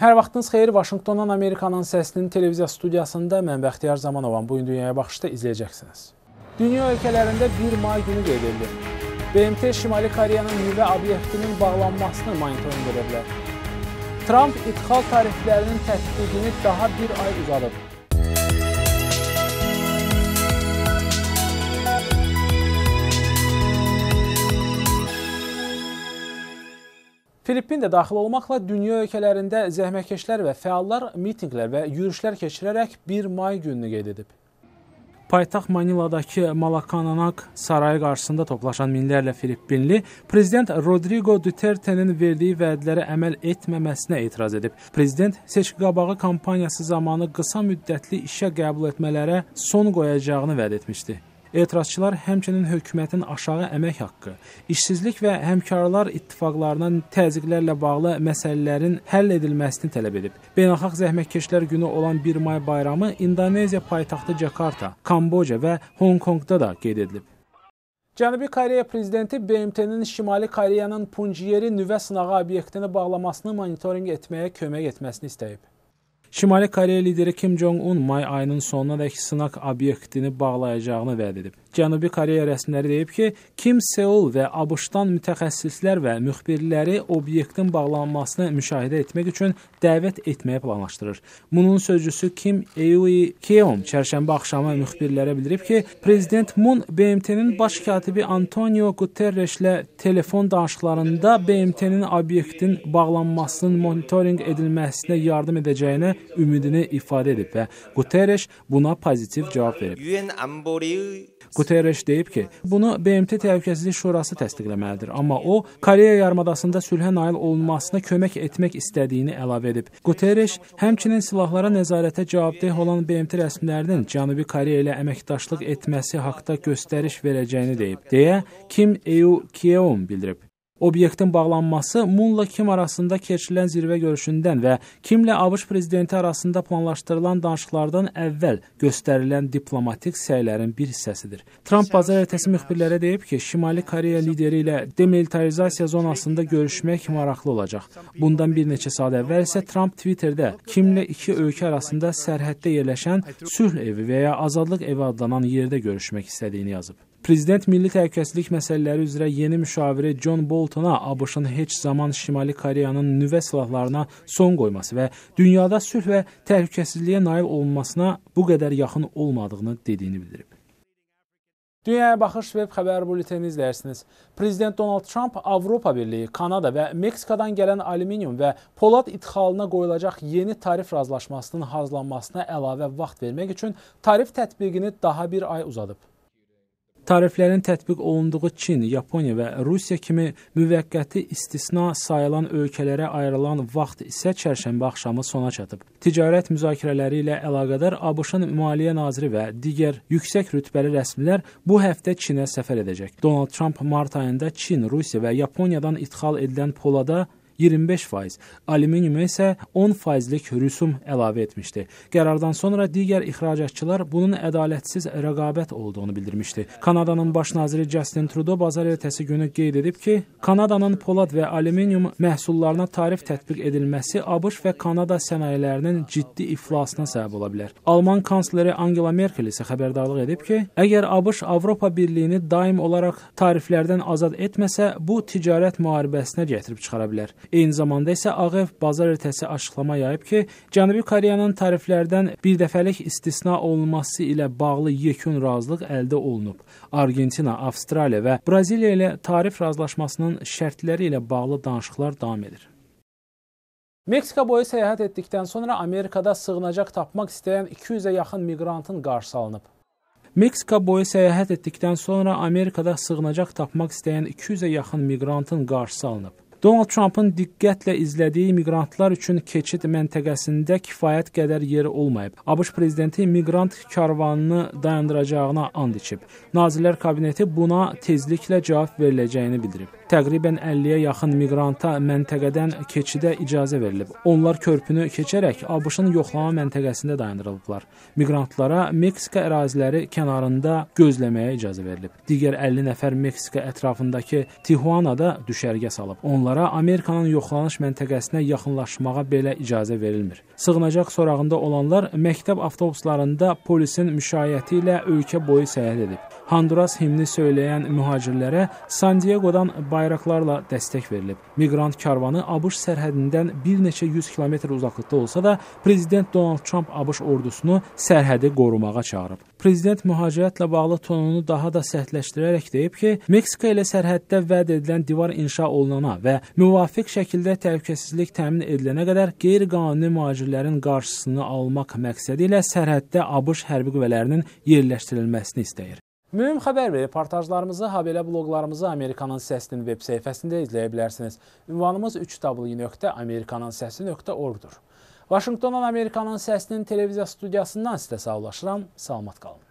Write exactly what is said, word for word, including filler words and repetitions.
Hər vaxtınız xeyir, Vaşinqtondan Amerikanın səsinin televiziya studiyasında mən Bəxtiyar Zamanovam. Bugün Dünyaya Baxışda izləyəcəksiniz. Dünya ölkələrində bir may günü qeyd edilir. B M T Şimali Koreyanın nüvə obyektinin bağlanmasını monitorinq edə bilər. Trump idxal tariflərinin tətbiqini daha bir ay uzadıb. Filippin də daxil olmaqla dünya ölkələrində zəhmətkeşlər və fəallar mitinqlər və yürüşlər keçirərək bir may gününü qeyd edib. Paytaxt Maniladakı Malacañang sarayı qarşısında toplaşan minlərlə Filippinli Prezident Rodrigo Duterte'nin verdiyi vədlərə əməl etməməsinə etiraz edib. Prezident seçki-qabağı kampaniyası zamanı qısa müddətli işə qəbul etmələrə son qoyacağını vəd etmişdi. Etirazçılar həmçinin hökumətin aşağı əmək haqqı, işsizlik və həmkarlar ittifaqlarına təzyiqlərlə bağlı məsələlərin həll edilməsini tələb edib. Beynəlxalq Zəhmətkeşlər Günü olan bir may bayramı İndoneziya paytaxtı Jakarta, Kamboca və Hong Kongda da qeyd edilib. Cənubi Koreya prezidenti B M T'nin Şimali Koreyanın Punjeri nüvə sınağı obyektini bağlamasını monitorinq etməyə kömək etməsini istəyib. Şimali Koreya lideri Kim Jong-un may ayının sonunadək sınaq obyektini bağlayacağını vəd edib. Cənubi Koreya rəsmiləri deyib ki, Kim Seul və ABŞ-dan mütəxəssislər və müxbirləri obyektin bağlanmasını müşahidə etmək üçün dəvət etməyə planlaşdırır. Bunun sözcüsü Kim Eui-Keom çərşənbə axşamı müxbirlərə bildirib ki, Prezident Moon B M T'nin baş katibi Antonio Guterres'lə telefon danışıqlarında B M T'nin obyektin bağlanmasının monitorinq edilməsinə yardım edəcəyini ümidini ifadə edib və Guterres buna pozitiv cavab verib. Guterres deyib ki, bunu B M T Təhlükəsizlik Şurası təsdiqləməlidir, amma o, Koreya yarımadasında sülhə nail olunmasına kömək etmək istədiyini əlavə edib. Guterres həmçinin silahlara nəzarətə cavabdeh olan B M T rəsmilərinin Cənubi Koreya ilə əməkdaşlıq etməsi haqda göstəriş verəcəyini deyib, deyə Kim Eui-Keom bildirib. Obyektin bağlanması Moonla Kim arasında keçirilən zirvə görüşündən və Kimlə ABŞ prezidenti arasında planlaşdırılan danışıqlardan əvvəl göstərilən diplomatik səylərin bir hissəsidir. Trump bazar ertəsi müxbirlərə deyib ki, Şimali Koreya lideri ilə demilitarizasiya zonasında görüşmək maraqlı olacaq. Bundan bir neçə saat əvvəl isə Trump Twitterdə Kimlə iki ölkə arasında sərhəddə yerləşən sülh evi və ya azadlıq evi adlanan yerdə görüşmək istədiyini yazıb. Prezident milli təhlükəsizlik məsələləri üzrə yeni müşaviri John Bolton'a ABŞ-ın heç zaman Şimali Koreyanın nüvə silahlarına son qoyması və dünyada sülh və təhlükəsizliyə nail olunmasına bu qədər yaxın olmadığını dediyini bildirib. Dünyaya Baxış web xəbər bülteni izləyirsiniz. Prezident Donald Trump Avropa Birliyi, Kanada və Meksikadan gələn alüminium və polad idxalına qoyulacaq yeni tarif razılaşmasının hazırlanmasına əlavə vaxt vermək üçün tarif tətbiqini daha bir ay uzadıb. Tariflərin tətbiq olunduğu Çin, Yaponiya və Rusiya kimi müvəqqəti istisna sayılan ölkələrə ayrılan vaxt isə çərşənbə axşamı sona çatıb. Ticarət müzakirələri ilə əlaqədar ABŞ-ın Maliyyə naziri və digər yüksək rütbəli rəsmilər bu həftə Çinə səfər edəcək. Donald Trump mart ayında Çin, Rusiya və Yaponiyadan idxal edilən polada iyirmi beş faiz, alüminiuma isə on faizlik rüsum əlavə etmişdi. Qərardan sonra digər ixracatçılar bunun ədalətsiz rəqabət olduğunu bildirmişdi. Kanadanın baş naziri Justin Trudeau bazar ertəsi günü qeyd edib ki, Kanadanın polad və alüminium məhsullarına tarif tətbiq edilməsi ABŞ və Kanada sənayelərinin ciddi iflasına səbəb ola bilər. Alman kansleri Angela Merkel isə xəbərdarlıq edib ki, əgər ABŞ Avropa Birliyini daim olaraq tariflərdən azad etməsə, bu ticarət müharibəsinə gətirib çıxara bilər. Eyni zamanda isə Ağ Ev bazar ertəsi açıqlama yayıb ki, Cənubi Koreyanın tariflərdən birdəfəlik istisna olunması ilə bağlı yekun razılıq əldə olunub. Argentina, Avstraliya və Braziliya ilə tarif razılaşmasının şərtləri ilə bağlı danışıqlar davam edir. Meksika boyu səyahət etdikdən sonra Amerikada sığınacaq tapmaq istəyən iki yüzə yaxın miqrantın qarşısı alınıb. Meksika boyu səyahət etdikdən sonra Amerikada sığınacaq tapmaq istəyən iki yüzə yaxın miqrantın qarşısı alınıb. Donald Trump'ın diqqətlə izlədiyi miqrantlar üçün keçid məntəqəsində kifayət qədər yeri olmayıb. ABŞ prezidenti miqrant karvanını dayandıracağına and içib. Nazirlər Kabineti buna tezliklə cavab veriləcəyini bildirib. Təqribən əlliyə yaxın miqranta məntəqədən keçidə icazə verilib. Onlar körpünü keçərək ABŞ-ın yoxlama məntəqəsində dayandırılıblar. Miqrantlara Meksika əraziləri kənarında gözləməyə icazə verilib. Digər əlli nəfər Meksika ətrafındakı Tijuana'da düşərgə salıb. Onlar Onlara Amerikanın yoxlanış məntəqəsinə yaxınlaşmağa belə icazə verilmir. Sığınacaq sorağında olanlar məktəb avtobuslarında polisin müşayiəti ilə ölkə boyu səyahət edib. Honduras himni söyləyən mühacirlərə San Diego'dan bayraqlarla dəstək verilib. Miqrant karvanı ABŞ sərhədindən bir neçə yüz kilometr uzaqlıqda olsa da, Prezident Donald Trump ABŞ ordusunu sərhədi qorumağa çağırıb. Prezident mühacirətlə bağlı tonunu daha da sərtləşdirərək deyib ki, Meksika ilə sərhəddə vəd edilən divar inşa olunana və müvafiq şəkildə təhlükəsizlik təmin edilənə qədər qeyri-qanuni mühacirlərin qarşısını almaq məqsədi ilə sərhəddə ABŞ hərbi qüvvələrinin yerləşdirilməsini istəyir. Mühüm xəbər və reportajlarımızı, habelə bloqlarımızı Amerikanın Səsinin web səhifəsində izləyə bilərsiniz. Ünvanımız üç w nöqtə amerikanın səsi nöqtə org-dur. Vaşinqtondan Amerikanın Səsinin televiziya studiyasından sizə sağollaşıram. Salamat qalın.